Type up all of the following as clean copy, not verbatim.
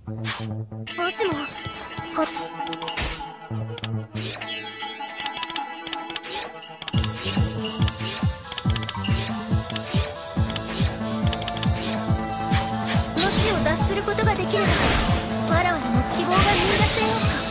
もしももしを脱することができればわらわにも希望が見出せようか。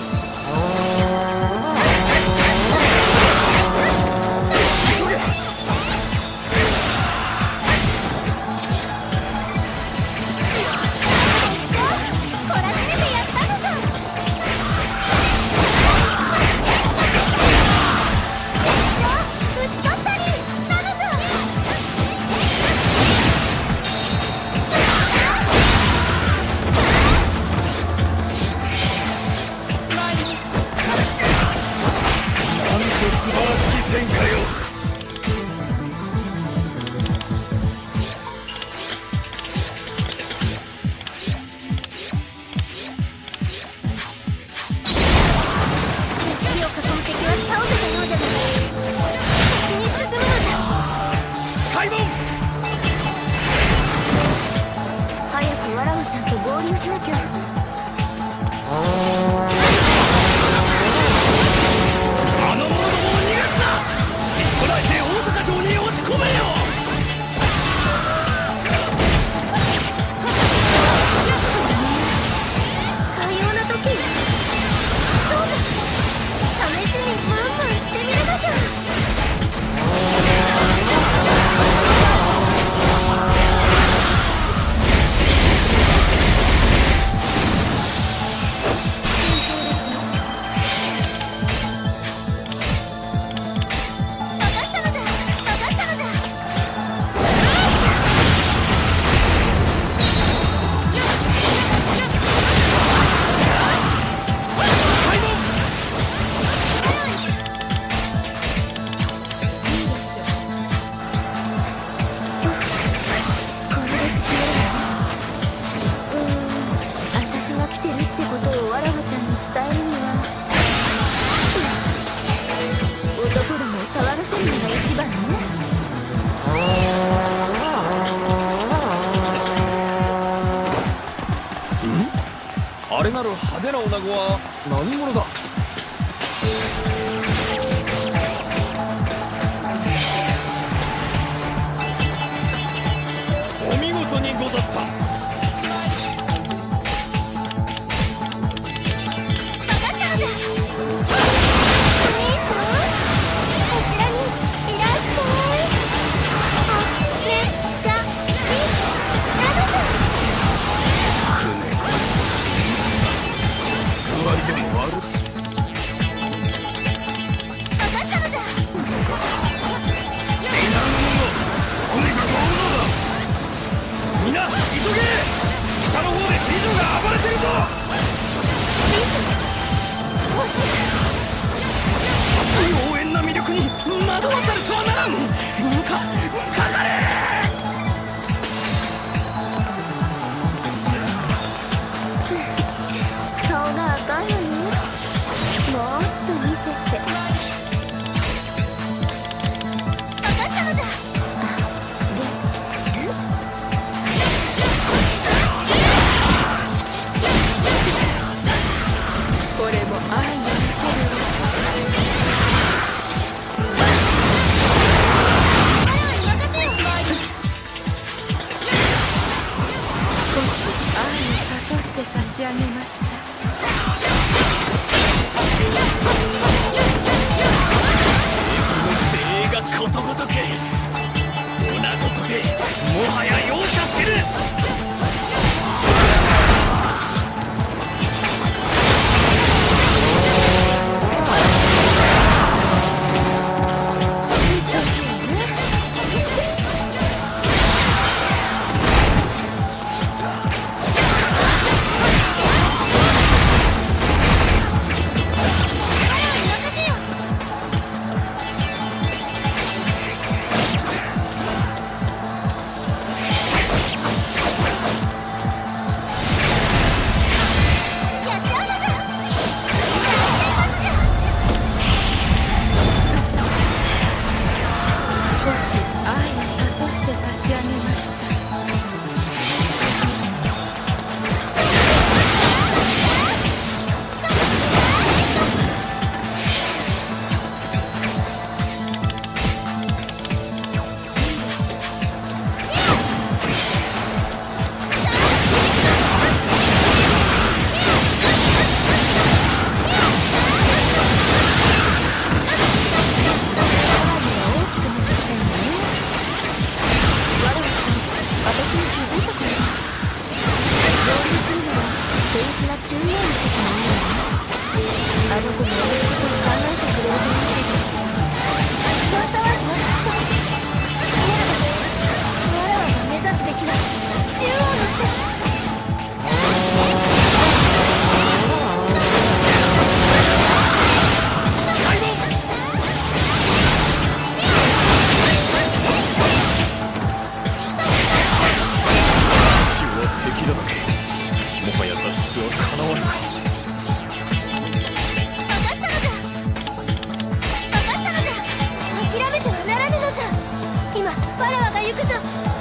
あれなる派手な女子は何者だ。お見事にござった。 るか。 諦めてはならぬのじゃ。今わらわが行くぞ。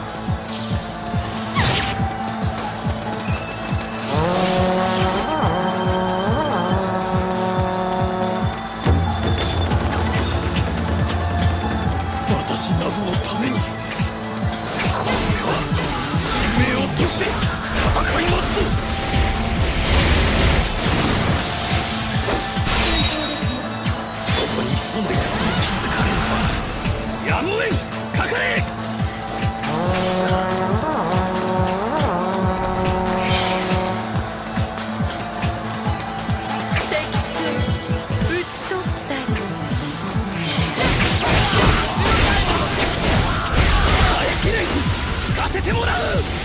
私なぞのためにこの俺は使命をとして戦いますぞ。ここに潜んでいたことに気づかれるとは。やむをえん、かかれ。 敵将討ち取ったり。 耐えきれん。聞かせてもらう。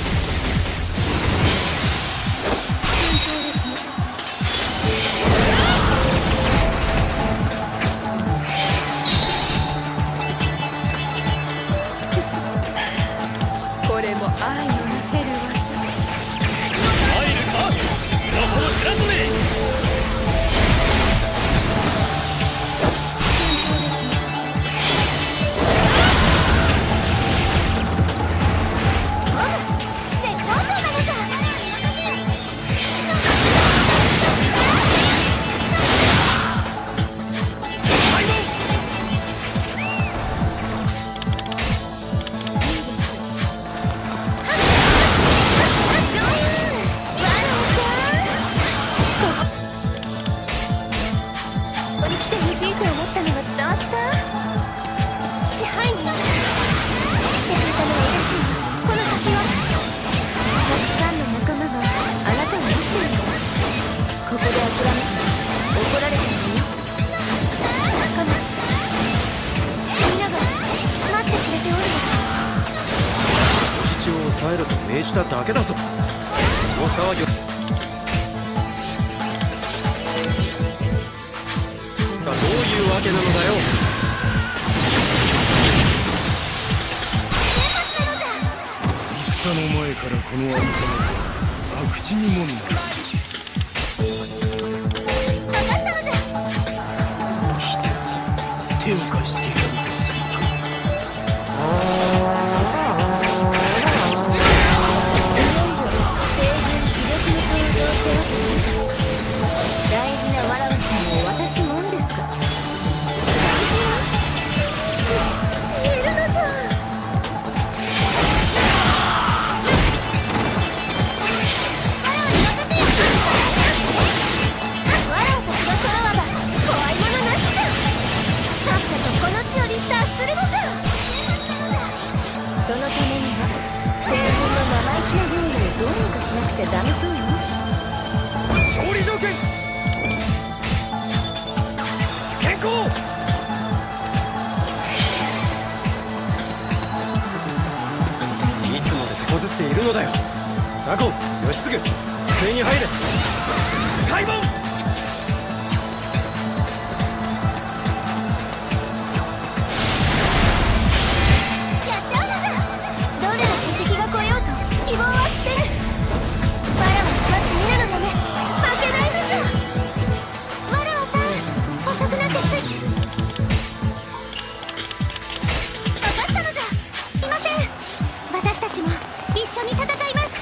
これも愛の見せる技。 入るか、身元を知らずめ。 絶好調なのじゃ。 開門。 ここに来てほしいと思ったのが伝わった。支配人来てくれたのは嬉しい。この先はたくさんの仲間があなたを待っている。ここで諦めたら怒られちゃうよ。仲間みんなが待ってくれておる。 人質を抑えると命じただけだぞ。この騒ぎをどういうわけなのだよ。 戦の前からこのありさまは博打にもなる。 分かったのじゃ。 一つ手を貸してやるとするか。 成人刺激の登場ってわけね。大事なわらわさんを渡すもんですか。大事なって言えるのじゃ。わらわたちが揃わば怖いものなしじゃ。さっさとこの地より脱するのじゃ。そのためには成人の生意気な料理をどうにかしなくちゃダメそうよ。 勝利条件変更。 いつまで手こずっているのだよ。左近、義継、不正に入れ。 開門。 やっちゃうのじゃ。どれだけ敵が来ようと希望は捨てる。わらわの待つ皆のため負けないのじゃ。わらわさん遅くなってつい。分かったのじゃ。いません。私たちも一緒に戦います。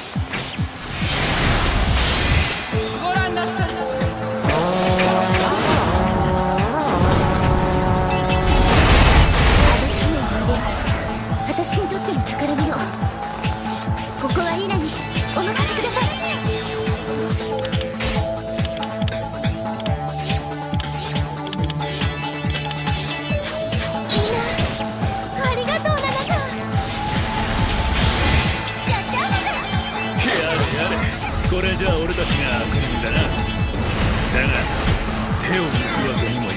ご覧なさい。私にとっての宝物。ここはイラにお任せください。みんなありがとうなのじゃ。やっちゃうのじゃ。 やれやれ、これじゃあ俺たちが悪人だな。だが手を抜くわけにも